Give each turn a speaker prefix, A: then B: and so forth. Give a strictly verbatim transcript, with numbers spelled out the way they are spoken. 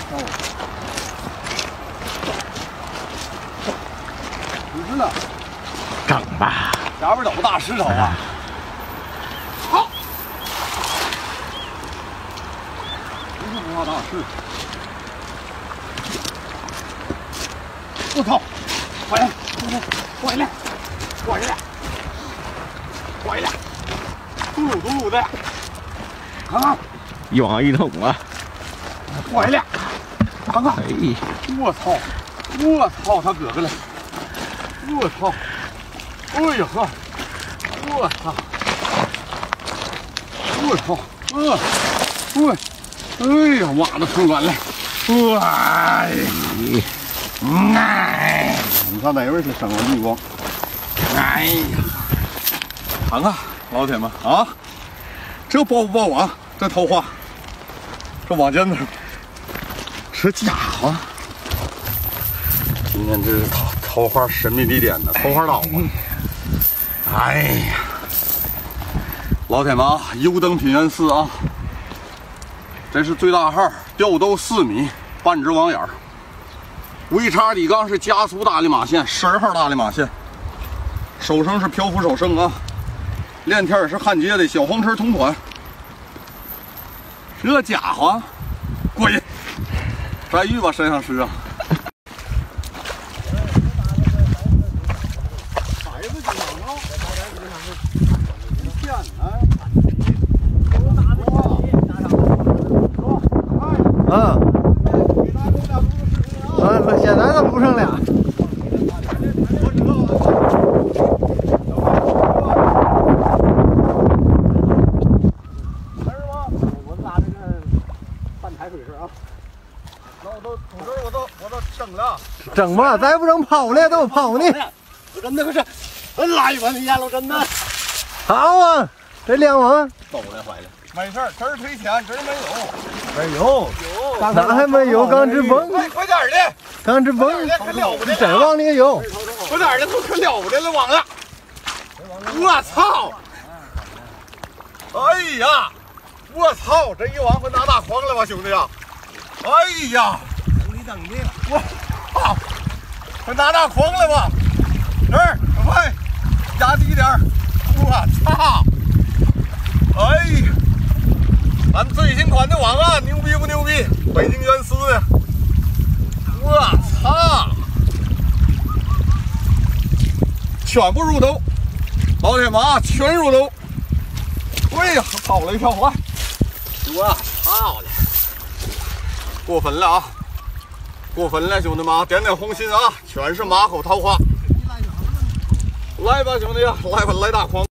A: 哦，不是呢，
B: 整吧，
A: 下边有大石头啊！好，不是不怕大是。我操！回来，回来，回来，回来，嘟噜嘟噜的，看看，
B: 一网一桶啊！
A: 回来，看看，
B: 哎，
A: 我操，我操，他哥哥了，我操，哎呀呵，我操，我操，呃，我，哎呀，挖的出软了，哎。哎，你看哪位是生了绿光？哎呀，看看老铁们啊，这爆不爆网？这桃花，这网尖子，这家伙，今天这是桃桃花神秘地点的桃花岛啊！哎呀，老铁们啊，优等品源四啊，这是最大号，钓兜四米，半只网眼儿。V 叉底缸是加速大力马线，十二号大力马线，手绳是漂浮手绳啊，链条也是焊接的小黄车同款。这家伙，过瘾，摘玉吧，摄像师啊！孩子经常闹，一天呢。
B: 嗯。嗯，现在都不剩俩。
A: 我拉这个半抬水式啊，那我都土豆我都我都整了，
B: 整吧，再不整跑了都跑呢。
A: 我真的不是，我拉一碗你烟了，真的。
B: 好啊，这两网
A: 走了坏了。没事儿，这儿赔钱，这儿没有。
B: 没有，
A: 有，
B: 哪还没有？钢直崩，
A: 快快点儿的，
B: 钢直崩，
A: 可了不得了，
B: 真往里有，
A: 快点儿的，都可了不得了，网了！我操！哎呀，我操！这一网会拿大筐了吧，兄弟啊！哎呀，
B: 等你等你，
A: 我操！会拿大筐了吧？这儿，快压低点儿！我操！哎呀！咱最新款的网啊，牛逼不牛逼？北京原丝的，我操！全部入兜，老铁们啊，全入兜！哎呀，跑了一跳，来！我操的，过分了啊！过分了，兄弟们啊，点点红心啊，全是马口桃花！来吧，兄弟啊，来吧，来大筐！